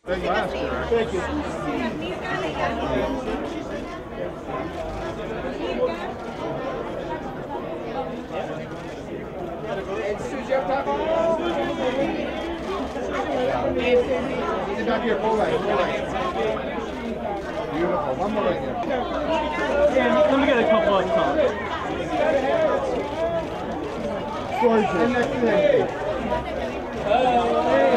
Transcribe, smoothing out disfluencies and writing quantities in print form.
Thank you. Thank you. And Susie, up top. Sit back here, full right, full right. Beautiful. One more right there. Yeah, let me get a couple of times. And next thing.